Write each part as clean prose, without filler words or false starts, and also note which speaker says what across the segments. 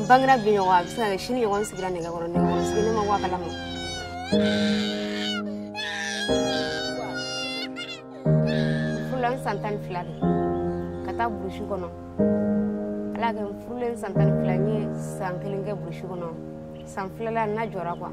Speaker 1: bangra binyo wa bisa shini yon sigira nega kono nega kono sigine ma wa kala mo fulan santan filani kata burushi kono ala ga fulan santan filani sankelinge burushi kono san filala na jora kwa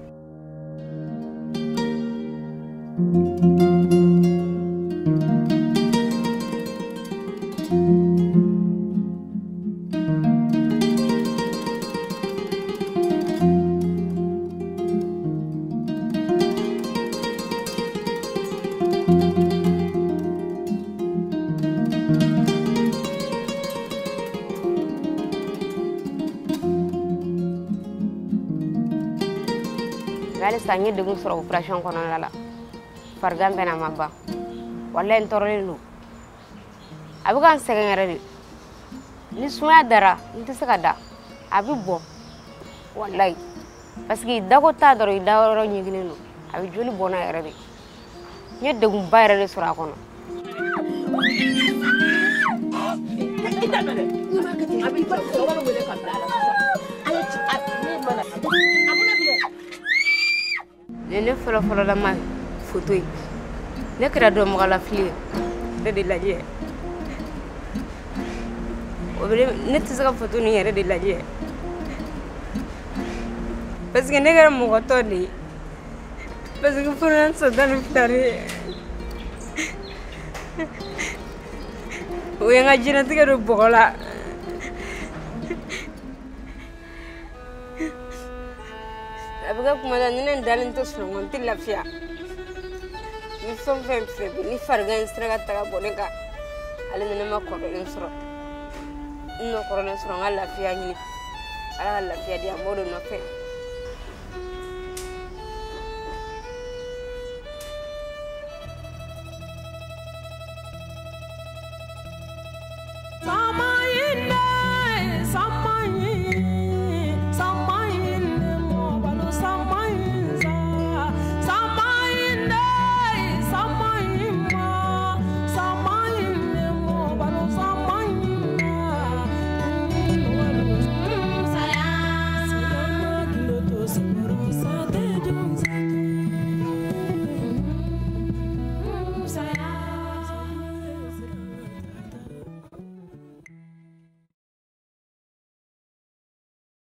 Speaker 1: Gale sanyi dengung sura operation kono lala fargan bena mabba wallahi ntorelu abukan segengere ni suma dara nti sekada abi bo wallahi parce que dago ta doro idaro nyigine no abi joli bona erebe nye dengung bayre sura kono ne folo la ma photo yi ne kira do mo la fili de laje o bere ne tsaka photo ni yere de laje parce que ne gara mo ko to ni parce que pour un so dan fitare o yanga jina tiga do bola abuga kuma da ninen dalin to sungon til lafiya ni son fem ni fargan straga taga boneka ale nene ma ko den suro no ko den suro ngala lafiya ni ala lafiya dia modo no fe